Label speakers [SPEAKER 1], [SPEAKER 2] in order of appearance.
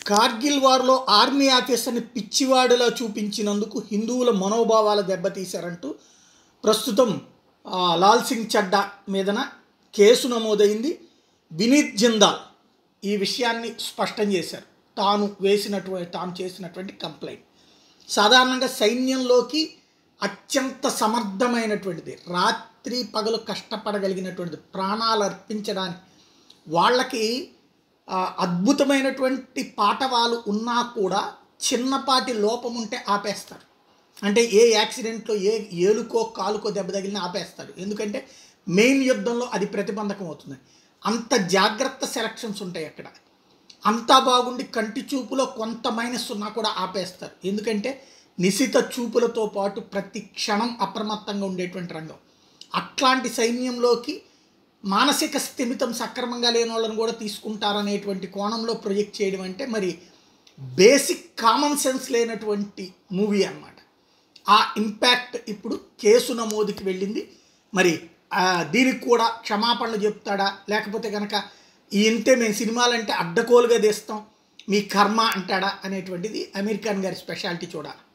[SPEAKER 1] Kargil వార్లో army ఆఫీసర్ని పిచ్చివాడిలా చూపించినందుకు హిందువుల మనోభావాలు దెబ్బతీశారంటూ ప్రస్తుతం లాల్ సింగ్ చడ్డా మీదన కేసు నమోదైంది. వినీత్ జిందాల్ ఈ విషయాన్ని స్పష్టం చేశారు. తాను చేసినటువంటి కంప్లైంట్ సాధారణంగా సైన్యంలోకి అత్యంత సమర్థమైనటువంటిది, రాత్రి పగలు కష్టపడగలిగినటువంటిది, ప్రాణాలు అర్పించడానికి వాళ్ళకి అద్భుతమైనటువంటి పాఠవాలు ఉన్నా కూడా చిన్నపాటి లోపం ఉంటే ఆపేస్తారు. అంటే ఏ యాక్సిడెంట్లో ఏ ఏలుకో కాలుకో దెబ్బ తగిలినా ఆపేస్తారు. ఎందుకంటే మెయిన్ యుద్ధంలో అది ప్రతిబంధకం అవుతుంది. అంత జాగ్రత్త సెలక్షన్స్ ఉంటాయి అక్కడ. అంతా బాగుండి కంటి చూపులో కొంత మైనస్ ఉన్నా కూడా ఆపేస్తారు. ఎందుకంటే నిశిత చూపులతో పాటు ప్రతి క్షణం అప్రమత్తంగా ఉండేటువంటి రంగం. అట్లాంటి సైన్యంలోకి మానసిక స్థిమితం సక్రమంగా లేని వాళ్ళని కూడా తీసుకుంటారనేటువంటి కోణంలో ప్రొజెక్ట్ చేయడం అంటే మరి బేసిక్ కామన్ సెన్స్ లేనటువంటి మూవీ అన్నమాట. ఆ ఇంపాక్ట్ ఇప్పుడు కేసు నమోదుకి వెళ్ళింది. మరి దీనికి కూడా క్షమాపణలు చెప్తాడా, లేకపోతే కనుక ఇంతే మేము సినిమాలంటే అడ్డకోలుగా తీస్తాం మీ కర్మ అంటాడా అనేటువంటిది అమీర్ఖాన్ గారి స్పెషాలిటీ చూడాలి.